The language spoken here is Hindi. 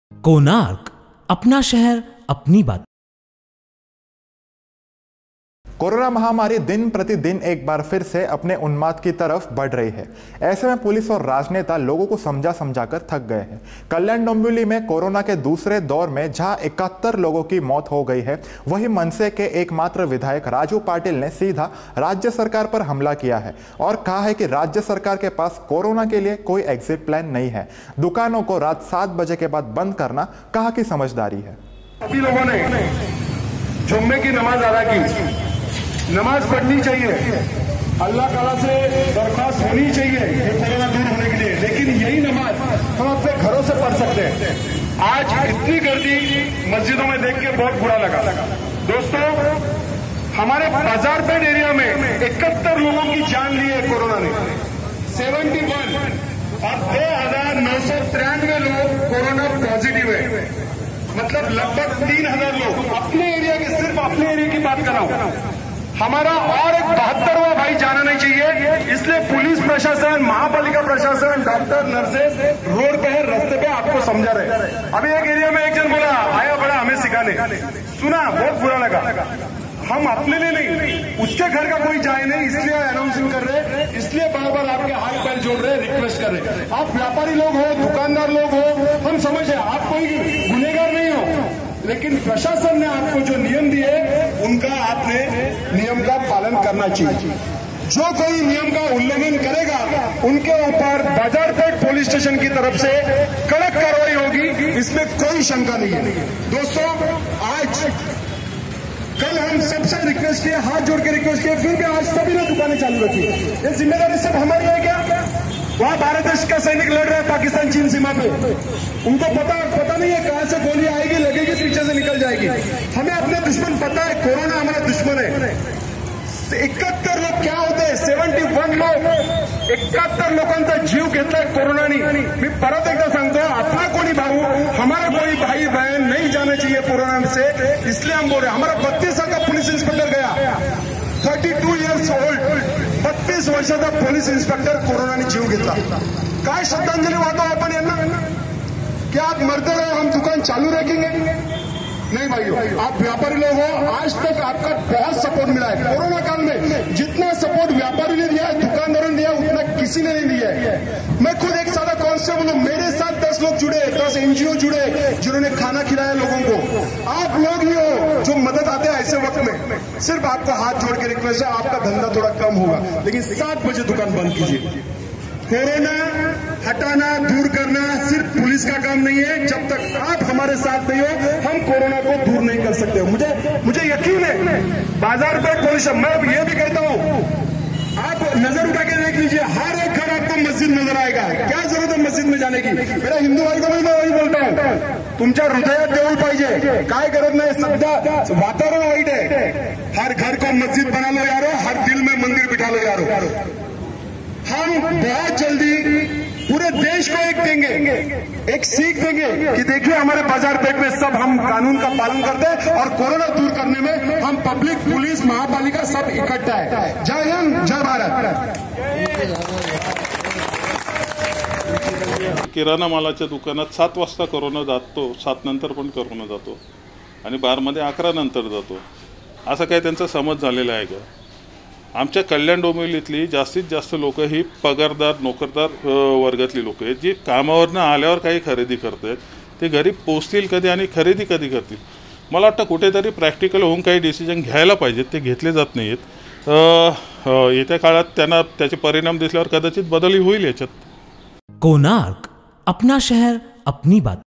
कोणार्क, अपना शहर अपनी बात। कोरोना महामारी दिन प्रतिदिन एक बार फिर से अपने उन्माद की तरफ बढ़ रही है। ऐसे में पुलिस और राजनेता लोगों को समझा थक गए हैं। कल्याण डोंबिवली में कोरोना के दूसरे दौर में जहां 71 लोगों की मौत हो गई है, वहीं मनसे के एकमात्र विधायक राजू पाटिल ने सीधा राज्य सरकार पर हमला किया है और कहा है कि राज्य सरकार के पास कोरोना के लिए कोई एग्जिट प्लान नहीं है। दुकानों को रात 7 बजे के बाद बंद करना कहा कि समझदारी है। सभी लोगों ने जुम्मे की नमाज अदा की, नमाज पढ़नी चाहिए, अल्लाह ताला से दरख्वास्त होनी चाहिए ये कोरोना दूर होने के लिए, लेकिन यही नमाज हम अपने घरों से पढ़ सकते हैं। आज इतनी गर्दी मस्जिदों में देख के बहुत बुरा लगा। दोस्तों, हमारे बाजारपेट एरिया में 71 लोगों की जान ली है कोरोना ने, 71 और 2993 लोग कोरोना पॉजिटिव है, मतलब लगभग 3000 लोग। अपने एरिया की, सिर्फ अपने एरिया की बात कर रहा हूं। हमारा और एक 72वां भाई जाना नहीं चाहिए, इसलिए पुलिस प्रशासन, महापालिका प्रशासन, डॉक्टर, नर्सेज रोड पे है, रास्ते पे आपको समझा रहे। अभी एक एरिया में एक जन बोला, आया बड़ा हमें सिखाने, सुना, बहुत बुरा लगा। हम अपने लिए नहीं, उसके घर का कोई जाए नहीं, इसलिए अनाउंसिंग कर रहे, इसलिए बार बार आपके हाथ पैर जोड़ रहे, रिक्वेस्ट कर रहे। आप व्यापारी लोग हो, दुकानदार लोग हो, हम समझे आप कोई गुनहगार नहीं हो, लेकिन प्रशासन ने आपको जो नियम दिए उनका आपने नियम का पालन करना चाहिए। जो कोई नियम का उल्लंघन करेगा उनके ऊपर बाजारपेट पुलिस स्टेशन की तरफ से कड़क कार्रवाई होगी, इसमें कोई शंका नहीं है। दोस्तों, आज कल हम सबसे रिक्वेस्ट किए, हाथ जोड़ के रिक्वेस्ट किए, फिर भी आज सभी ने दुकानें चालू रखी। ये जिम्मेदारी सिर्फ हमारी है क्या? वहां भारत देश का सैनिक लड़ रहे हैं पाकिस्तान चीन सीमा पे, उनको पता नहीं है कहां से गोली आएगी, लगेगी, पीछे से निकल जाएगी। हमें अपने दुश्मन पता है, कोरोना हमारा दुश्मन है। 71 लोग क्या होते हैं, 71 लोग, 71 लोकांचा जीव घेतलाय कोरोनानी। मी परत एकदा सांगतो, अपना कोणी भाऊ, हमारा कोई भाई बहन नहीं जाना चाहिए कोरोना से, इसलिए हम बोल रहे हैं। हमारा 32 साल का पुलिस इंस्पेक्टर गया, 32 इयर्स ओल्ड, 32 वर्षाचा पोलीस इन्स्पेक्टर कोरोनाने जीव घेतला। काय श्रद्धांजली वाहतो आपण यांना? क्या आप मरते रहे, हम दुकान चालू रखेंगे? नहीं भाइयों, आप व्यापारी लोग हो, आज तक आपका बहुत सपोर्ट मिला है। कोरोना काल में जितना सपोर्ट व्यापारी ने दिया, दुकानदारों ने दिया, उतना किसी ने नहीं दिया है। मैं खुद एक सादा कांस्टेबल हूं, मेरे साथ 10 लोग जुड़े, 10 NGO जुड़े, जिन्होंने खाना खिलाया लोगों को। आप लोग ही हो जो मदद आते हैं ऐसे वक्त में। सिर्फ आपको हाथ जोड़ के रिक्वेस्ट है, आपका धंधा थोड़ा कम होगा, लेकिन 7 बजे दुकान बंद कीजिए। कोरोना हटाना, दूर करना सिर्फ पुलिस का काम नहीं है। जब तक आप हमारे साथ नहीं हो, हम कोरोना को दूर नहीं कर सकते। मुझे यकीन है, बाजारपेट पुलिस, मैं ये भी कहता हूं, आप नजर उठा के देख लीजिए, हर एक घर आपको मस्जिद नजर आएगा। क्या जरूरत है मस्जिद में जाने की? मेरा हिंदू भाई को मैं वही बोलता हूं, तुमच्या हृदयात देऊळ पाहिजे, काय गरज नाही। सध्या वातावरण वाईट है, हर घर को मस्जिद बना लो यारो, हर दिल में मंदिर बिठा लो यारो। हम बहुत जल्दी पूरे देश को एक देंगे, एक सीख देंगे कि देखिए हमारे बाजारपेट में सब हम कानून का पालन करते हैं और कोरोना दूर करने में हम पब्लिक, पुलिस, महापालिका सब इकट्ठा है। जय हिंद, जय भारत। किराणा मालाच्या दुकानात 7 वाजता कोरोना जातो, 7 नंतर पण कोरोना जातो आणि बारमध्ये 11 नंतर जातो, असं काय त्यांचा समज झालेला आहे का? आमच्या कल्याण डोंबिवलीतली जास्तीत जास्त लोक ही पगारदार, नोकरदार वर्गातली लोक आहेत, जी कामावरनं आल्यावर काही खरेदी करतात, ते घरी पोचतील कधी आणि खरेदी कधी करतील? मला वाटतं कुठेतरी प्रॅक्टिकल होऊन काही डिसिजन घ्यायला पाहिजेत, ते घेतले जात नाहीत। येत्या काळात त्यांना त्याचे परिणाम दिसल्यावर कदाचित बदलही होईल याच्यात। कोणार्क, अपना शहर अपनी बात।